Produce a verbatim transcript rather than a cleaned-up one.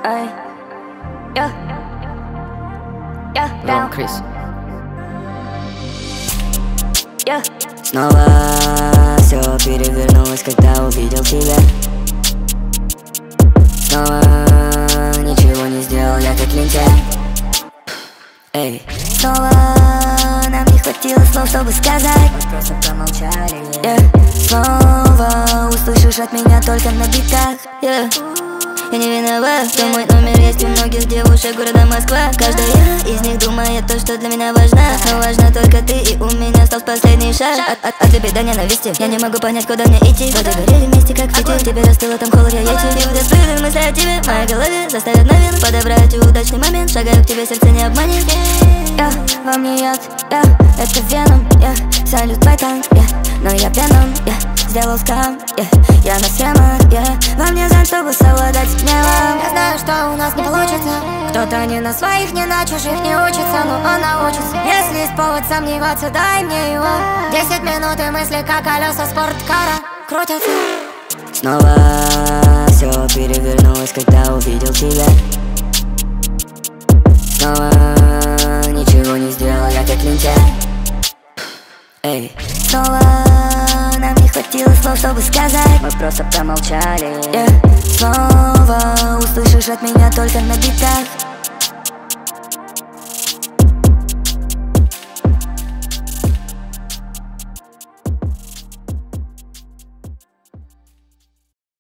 Ай. Я. Я. Ром, Крис. Я. Снова все перевернулось, когда увидел тебя. Снова ничего не сделал, я как лентяй. Эй. Снова нам не хватило слов, чтобы сказать. Мы просто промолчали. Yeah. Снова услышишь от меня только на битах. Yeah. Я не виноват, что мой номер есть у многих девушек города Москва. Каждая из них думает то, что для меня важно. Но важна только ты, и у меня стал последний шаг. От, от, от любви до ненависти я не могу понять, куда мне идти. Воды горели вместе, как фитиль. Теперь остыло, там холод, я ети. И вот всплыли мысли о тебе в моей голове. Заставят новин подобрать удачный момент. Шагаю к тебе, сердце не обманет. Я, во мне яд, я, это веном, я, салют твой танк, я, но я пьяном, я, сделал скам, я, я на схемах, я, во мне зан, чтобы совладать с гневом. Я знаю, что у нас не получится. Кто-то не на своих, не на чужих не учится, но он научится. Если есть повод сомневаться, дай мне его. Десять минут и мысли, как колеса спорткара, крутятся. Снова все перевернулось, когда увидел тебя. Снова ничего не сделал, я как лентяй. Эй. Снова нам не хватило слов, чтобы сказать. Мы просто промолчали. Yeah. Снова услышишь от меня только на битах.